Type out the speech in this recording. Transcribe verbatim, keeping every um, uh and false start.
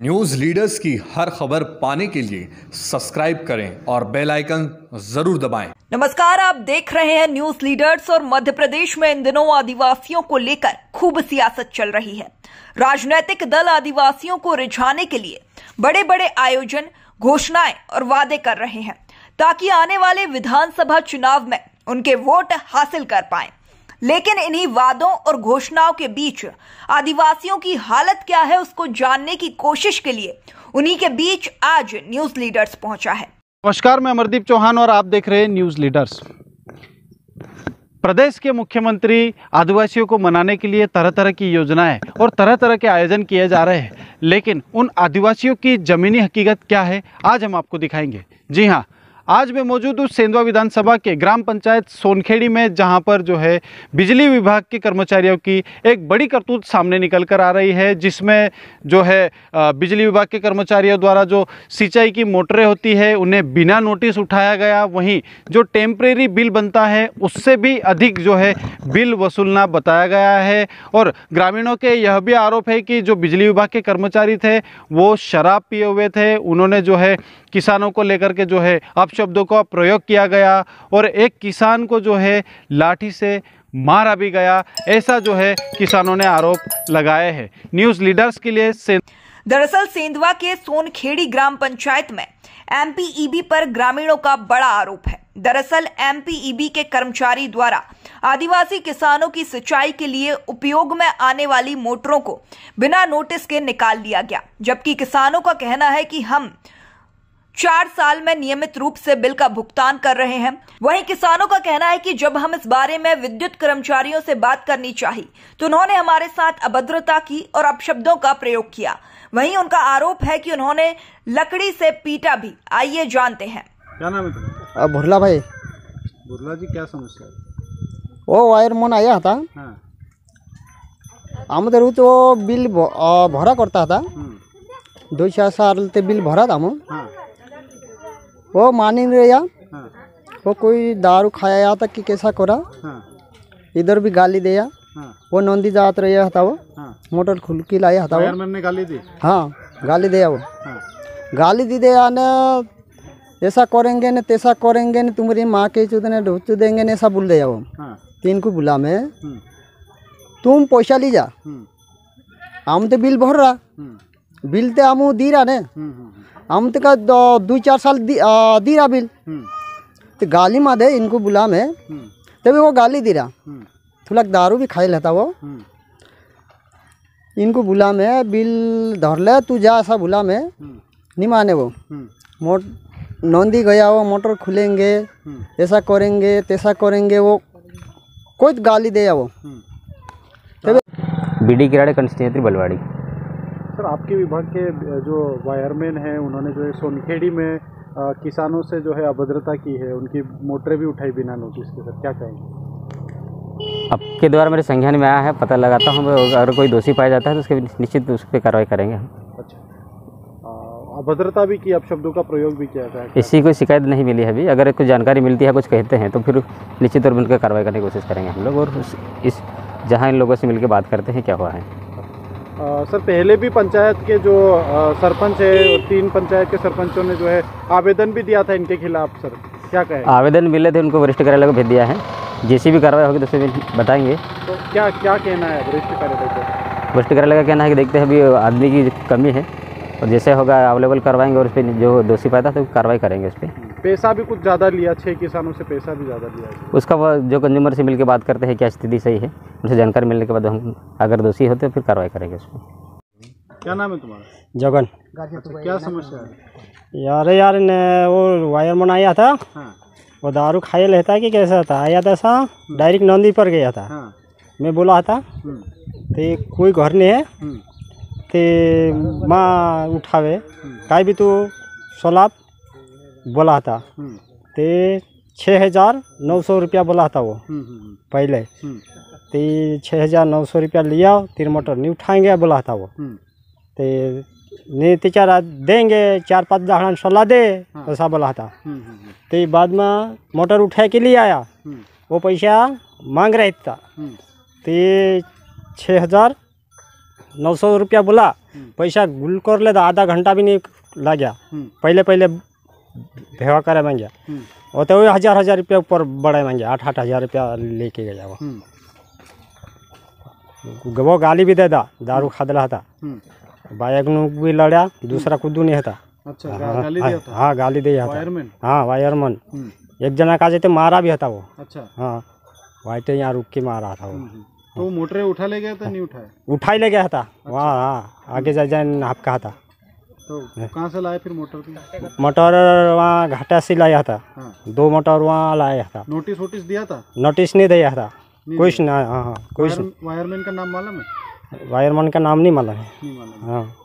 News leaders की हर खबर पाने के लिए सब्सक्राइब करें और बेल आइकन जरूर दबाएं। नमस्कार, आप देख रहे हैं न्यूज लीडर्स। और मध्य प्रदेश में इन दिनों आदिवासियों को लेकर खूब सियासत चल रही है। राजनीतिक दल आदिवासियों को रिझाने के लिए बड़े बड़े आयोजन, घोषणाएं और वादे कर रहे हैं ताकि आने वाले विधानसभा चुनाव में उनके वोट हासिल कर पाएं। लेकिन इन्हीं वादों और घोषणाओं के बीच आदिवासियों की हालत क्या है, उसको जानने की कोशिश के लिए उन्हीं के बीच आज न्यूज लीडर्स पहुंचा है। नमस्कार, मैं अमरदीप चौहान और आप देख रहे हैं न्यूज लीडर्स। प्रदेश के मुख्यमंत्री आदिवासियों को मनाने के लिए तरह तरह की योजनाएं और तरह तरह के आयोजन किए जा रहे हैं, लेकिन उन आदिवासियों की जमीनी हकीकत क्या है आज हम आपको दिखाएंगे। जी हाँ, आज मैं मौजूद हूँ सेंधवा विधानसभा के ग्राम पंचायत सोनखेड़ी में, जहाँ पर जो है बिजली विभाग के कर्मचारियों की एक बड़ी करतूत सामने निकल कर आ रही है, जिसमें जो है बिजली विभाग के कर्मचारियों द्वारा जो सिंचाई की मोटरें होती है उन्हें बिना नोटिस उठाया गया, वहीं जो टेम्परेरी बिल बनता है उससे भी अधिक जो है बिल वसूलना बताया गया है। और ग्रामीणों के यह भी आरोप है कि जो बिजली विभाग के कर्मचारी थे वो शराब पिए हुए थे। उन्होंने जो है किसानों को लेकर के जो है अपशब्दों का प्रयोग किया गया और एक किसान को जो है लाठी से मारा भी गया, ऐसा जो है किसानों ने आरोप लगाए हैं। न्यूज लीडर्स के लिए से... दरअसल सेंधवा के सोनखेड़ी ग्राम पंचायत में एमपीईबी पर ग्रामीणों का बड़ा आरोप है। दरअसल एमपीईबी के कर्मचारी द्वारा आदिवासी किसानों की सिंचाई के लिए उपयोग में आने वाली मोटरों को बिना नोटिस के निकाल लिया गया, जबकि किसानों का कहना है कि हम चार साल में नियमित रूप से बिल का भुगतान कर रहे हैं। वहीं किसानों का कहना है कि जब हम इस बारे में विद्युत कर्मचारियों से बात करनी चाहिए तो उन्होंने हमारे साथ अभद्रता की और अपशब्दों का प्रयोग किया। वहीं उनका आरोप है कि उन्होंने लकड़ी से पीटा भी। आइए जानते हैं। क्या नाम है तुम्हारा? भुरला भाई। भुरला जी, क्या समस्या है? वो वायर मन आया था। हाँ। आमदर तो बिल भरा करता था, दो चार साल ते बिल भरा था। हाँ। वो मानी नहीं रहा। हाँ। वो कोई दारू खाया था कि कैसा करा। हाँ। इधर भी गाली दिया। हाँ। वो नंदी जात रहा था। वो हाँ। मोटर खुलकी लाया था। वो ने गाली दी। हाँ, गाली दिया। वो हाँ। गाली दी दिया न, ऐसा करेंगे न तैसा करेंगे न, तुम्हारी माँ के चुदने ढूंढ देंगे न, ऐसा बोल दिया वो। हाँ। तीन को बुला में तुम पैसा ली जा, हम तो बिल भर रहा, बिल तो हम दी रहा ने, हम तो का दो चार साल दी, आ, दी रहा बिल। तो गाली माँ दे इनको बुला में, तभी वो गाली दी रहा। थोड़ा दारू भी खाई लेता वो। इनको बुला में बिल धर ले, तू जा, ऐसा बुला में नहीं माने वो। मोट नंदी गया, वो मोटर खुलेंगे, ऐसा करेंगे तैसा करेंगे, वो कोई गाली दे वो। BD Kirade constituency Balwadi. Sir, आपके विभाग के जो वायरमैन हैं उन्होंने जो है सोनखेड़ी में आ, किसानों से जो है अभद्रता की है, उनकी मोटरें भी उठाई बिना नोटिस के। सर, क्या कहेंगे? आपके द्वारा मेरे संज्ञान में आया है, पता लगाता हूँ। अगर कोई दोषी पाया जाता है तो उसके निश्चित उस पर कार्रवाई करेंगे हम। अच्छा, अभद्रता भी की, अपशब्दों का प्रयोग भी किया जाए? इसी कोई शिकायत नहीं मिली है अभी। अगर कुछ जानकारी मिलती है, कुछ कहते हैं तो फिर निश्चित तौर पर उनका कार्रवाई करने की कोशिश करेंगे हम लोग। और इस जहाँ इन लोगों से मिलकर बात करते हैं क्या हुआ है। आ, सर, पहले भी पंचायत के जो आ, सरपंच है, तीन पंचायत के सरपंचों ने जो है आवेदन भी दिया था इनके खिलाफ। सर, क्या कहें? आवेदन मिले थे, उनको वरिष्ठ कार्यालय को भेज दिया है। जैसी भी कार्रवाई होगी तो उसे भी बताएंगे। तो क्या क्या कहना है वरिष्ठ कार्यालय को? वरिष्ठ कार्यालय का कहना है कि देखते हैं अभी आदमी की कमी है और जैसे होगा अवेलेबल करवाएंगे और उस पर जो दोषी पाया था तो कार्रवाई करेंगे उस पर। पैसा भी कुछ ज़्यादा लिया, छः किसानों से पैसा भी ज़्यादा लिया है। उसका वो जो कंज्यूमर से मिलकर बात करते हैं क्या स्थिति सही है, उनसे जानकारी मिलने के बाद हम अगर दोषी होते तो फिर कार्रवाई करेंगे उस पर। क्या नाम है तुम्हारा? जगन। अच्छा, क्या समस्या है? यार यार ने वो वायर मन आया था। हाँ। वो दारू खाए लेता कि कैसा था, आया था सा डायरेक्ट नंदी पर गया था। हाँ। मैं बोला था तो कोई घर नहीं है, तो माँ उठावे काई भी तू सोलाब बोला था। तो छः हज़ार नौ सौ रुपया बोला था वो पहले। तो छः हज़ार नौ सौ रुपया लिया, तीन मोटर नहीं उठाएंगे बोला था वो। तो नहीं तो चार देंगे, चार पाँच दाहड़न सोलह दे, ऐसा बोला था। तो बाद में मोटर उठा के लिए आया, वो पैसा मांग रहा था। तो छः हज़ार नौ सौ रुपया बोला, पैसा गुल कर ले आधा घंटा भी नहीं लग गया। पहले पहले भेवा करे मांग गया और तो हजार हजार रुपया ऊपर बड़े मांग गया, आठ आठ हजार रुपया लेके गया वो। वो गाली भी दे दा, दारू खा दिला था, बाइक नु भी लड़ा, दूसरा कुछ नहीं था। अच्छा, हाँ, गाली दिया था? हाँ गाली दिया था। वायरमैन? हाँ वायरमैन। एक जना का जाते मारा भी था वो। अच्छा। हाँ वाइटे यहाँ रुक के मारा था वो। तो मोटरे उठा ले गया था नहीं उठाया? उठा ही ले गया था वहाँ। हाँ आगे जा जाए नाप कहा था। तो कहाँ से लाए फिर मोटर भी? मोटर वहाँ घाटा से लाया था। हाँ। दो मोटर वहाँ लाया था। नोटिस वोटिस दिया था? नोटिस नहीं दिया था कुछ ना। हाँ हाँ कुछ। वायरमैन का नाम मालूम है? वायरमैन का नाम नहीं मालूम है। नहीं मालूम। हाँ